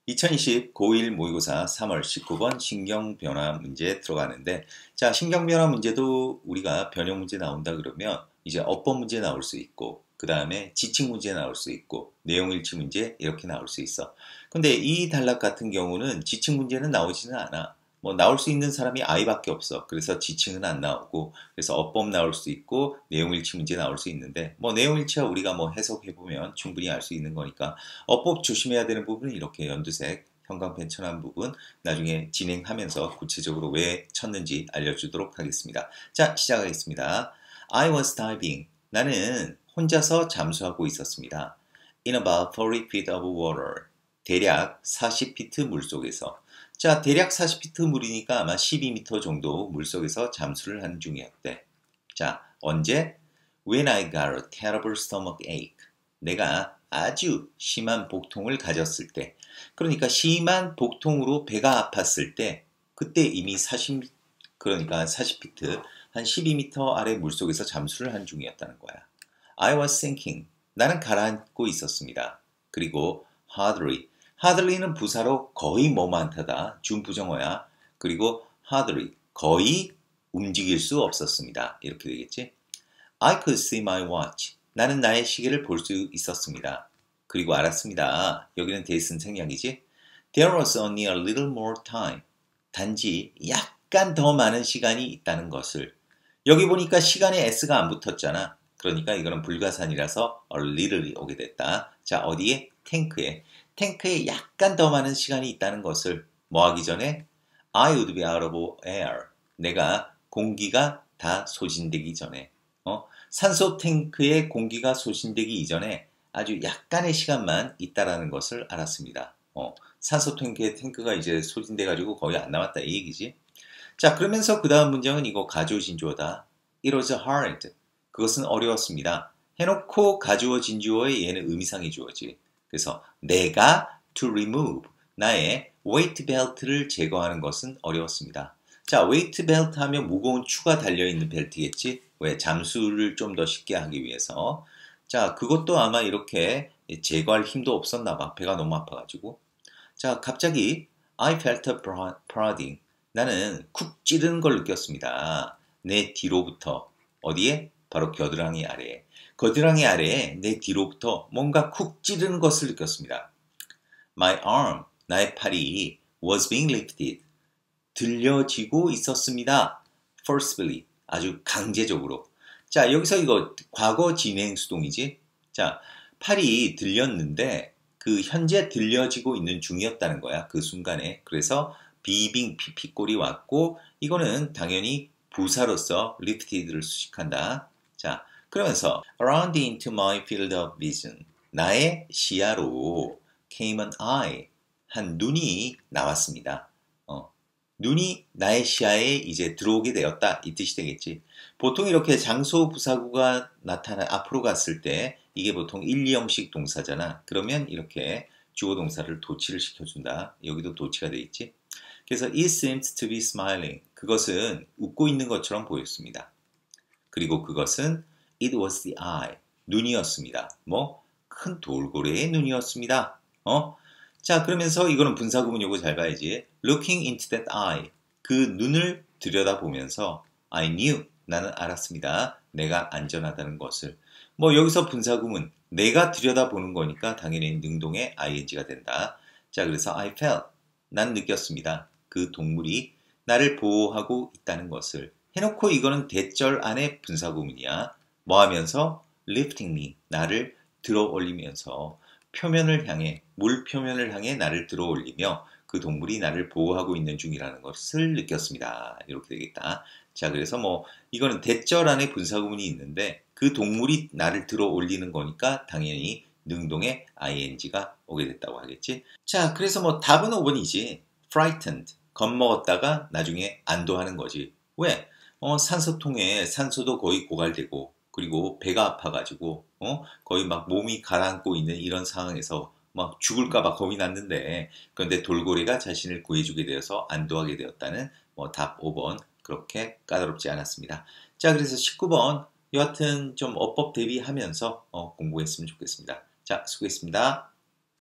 2020 고1 모의고사 3월 19번 신경변화 문제 들어가는데, 자, 신경변화 문제도 우리가 변형 문제 나온다 그러면 이제 어법 문제 나올 수 있고, 그 다음에 지칭 문제 나올 수 있고, 내용일치 문제 이렇게 나올 수 있어. 근데 이 단락 같은 경우는 지칭 문제는 나오지는 않아. 뭐 나올 수 있는 사람이 아이밖에 없어. 그래서 지칭은 안 나오고, 그래서 어법 나올 수 있고, 내용일치 문제 나올 수 있는데, 뭐 내용일치야 우리가 뭐 해석해보면 충분히 알 수 있는 거니까, 어법 조심해야 되는 부분은 이렇게 연두색 형광펜 칠한 부분 나중에 진행하면서 구체적으로 왜 쳤는지 알려주도록 하겠습니다. 자, 시작하겠습니다. I was diving. 나는 혼자서 잠수하고 있었습니다. In about 30 feet of water. 대략 40피트 물속에서. 자, 대략 40피트 물이니까 아마 12m 정도 물속에서 잠수를 하는 중이었대. 자, 언제? When I got a terrible stomach ache. 내가 아주 심한 복통을 가졌을 때, 그러니까 심한 복통으로 배가 아팠을 때, 그때 이미 그러니까 40피트, 한 12m 아래 물속에서 잠수를 한 중이었다는 거야. I was sinking. 나는 가라앉고 있었습니다. 그리고 hardly. hardly는 부사로 거의 뭐만하다. 준부정어야. 그리고 hardly. 거의 움직일 수 없었습니다. 이렇게 되겠지? I could see my watch. 나는 나의 시계를 볼 수 있었습니다. 그리고 알았습니다. 여기는 대승 생략이지? There was only a little more time. 단지 약간 더 많은 시간이 있다는 것을. 여기 보니까 시간에 s가 안 붙었잖아. 그러니까 이거는 불가산이라서 a little이 오게 됐다. 자, 어디에? 탱크에. 탱크에 약간 더 많은 시간이 있다는 것을 뭐 하기 전에? I would be out of air. 내가 공기가 다 소진되기 전에. 산소 탱크에 공기가 소진되기 이전에 아주 약간의 시간만 있다라는 것을 알았습니다. 산소 탱크가 이제 소진돼 가지고 거의 안 남았다 이 얘기지. 자, 그러면서 그 다음 문장은 이거 가주어 진주어다. It was hard. 그것은 어려웠습니다. 해놓고 가주어 진주어에 얘는 의미상의 주어지. 그래서 내가 to remove 나의 weight belt를 제거하는 것은 어려웠습니다. 자, weight belt 하면 무거운 추가 달려있는 벨트겠지? 왜? 잠수를 좀 더 쉽게 하기 위해서. 자, 그것도 아마 이렇게 제거할 힘도 없었나 봐. 배가 너무 아파가지고. 자, 갑자기 I felt a prodding. 나는 쿡 찌르는 걸 느꼈습니다. 내 뒤로부터. 어디에? 바로 겨드랑이 아래에. 겨드랑이 아래에 내 뒤로부터 뭔가 쿡 찌르는 것을 느꼈습니다. My arm, 나의 팔이 was being lifted. 들려지고 있었습니다. forcibly, 아주 강제적으로. 자, 여기서 이거 과거 진행 수동이지? 자, 팔이 들렸는데 그 현재 들려지고 있는 중이었다는 거야. 그 순간에. 그래서 비빙 피피꼴이 왔고 이거는 당연히 부사로서 lifted를 수식한다. 자, 그러면서 around into my field of vision. 나의 시야로 came an eye. 한 눈이 나왔습니다. 눈이 나의 시야에 이제 들어오게 되었다 이 뜻이 되겠지. 보통 이렇게 장소 부사구가 앞으로 갔을 때 이게 보통 1, 2형식 동사잖아. 그러면 이렇게 주어 동사를 도치를 시켜준다. 여기도 도치가 돼 있지. 그래서 it seems to be smiling. 그것은 웃고 있는 것처럼 보였습니다. 그리고 그것은 it was the eye. 눈이었습니다. 뭐? 큰 돌고래의 눈이었습니다. 자, 그러면서 이거는 분사구문 요거 잘 봐야지. Looking into that eye. 그 눈을 들여다보면서 I knew. 나는 알았습니다. 내가 안전하다는 것을. 뭐 여기서 분사구문. 내가 들여다보는 거니까 당연히 능동의 ing가 된다. 자, 그래서 I felt. 난 느꼈습니다. 그 동물이 나를 보호하고 있다는 것을. 해놓고 이거는 대절 안에 분사구문이야. 뭐 하면서? Lifting me. 나를 들어 올리면서. 표면을 향해, 물 표면을 향해 나를 들어 올리며 그 동물이 나를 보호하고 있는 중이라는 것을 느꼈습니다. 이렇게 되겠다. 자, 그래서 뭐 이거는 대절 안에 분사구문이 있는데 그 동물이 나를 들어 올리는 거니까 당연히 능동의 ing가 오게 됐다고 하겠지. 자, 그래서 뭐 답은 5번이지. frightened. 겁먹었다가 나중에 안도하는 거지. 왜? 산소통에 산소도 거의 고갈되고 그리고 배가 아파가지고 거의 막 몸이 가라앉고 있는 이런 상황에서 막 죽을까봐 겁이 났는데 그런데 돌고래가 자신을 구해주게 되어서 안도하게 되었다는 뭐 답 5번 그렇게 까다롭지 않았습니다. 자, 그래서 19번 여하튼 좀 어법 대비하면서 공부했으면 좋겠습니다. 자, 수고했습니다.